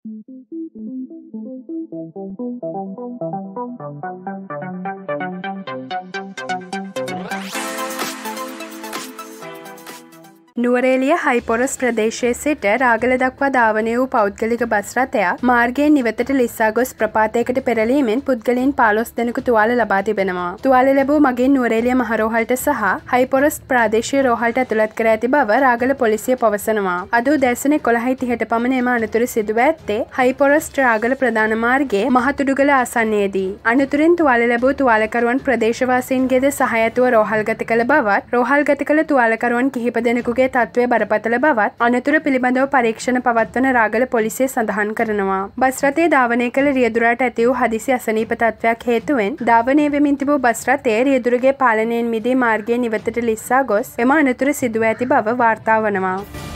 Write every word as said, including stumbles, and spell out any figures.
නුවරඑළිය හයිපොරස් ප්‍රදේශයේ සිට රාගල දක්වා ධාවනය වූ පෞද්ගලික බස් රථයක් මාර්ගයෙන් නිවතට ලිස්සා ගොස් ප්‍රපාතයකට පෙරලීමෙන් පුද්ගලයන් පහළොස් දෙනෙකු තුවාල ලබා තිබෙනවා. තුවාල ලැබූ මගින් නුවරඑළිය මහ රෝහලට සහ හයිපොරස් ප්‍රාදේශීය රෝහලට ඇතුළත් කර ඇති බව රාගල පොලිසිය පවසනවා. අද උදෑසන එකොළහයි තිහට පමණ එම අනතුර සිදුව ඇත්තේ හයිපොරස් රාගල ප්‍රධාන මාර්ගයේ මහතුඩුගල ආසන්නයේදී. අනතුරින් තුවාල ලැබූ තුවාලකරුවන් ප්‍රදේශවාසීන්ගේද සහාය ඇතුව රෝහල්ගත කළ බවත් රෝහල්ගත කළ තුවාලකරුවන් කිහිප දෙනෙකුගේ තත්ත්වය බරපතල බවත් අනතුර පිළිබඳව පරීක්ෂණ පවත්වන රාගල පොලිසිය සඳහන් කරනවා. බස් රථයේ ධාවනය කළ රියදුරාට ඇති වූ හදිසි අසනීප තත්ත්වයක් හේතුවෙන් ධාවනය වෙමින් තිබූ බස් රථයේ රියදුරගේ පාලනයෙන් මිදී මාර්ගයේ නිවතට ලිස්සා ගොස් එම අනතුර සිදුව ඇති බව වාර්තා වනවා.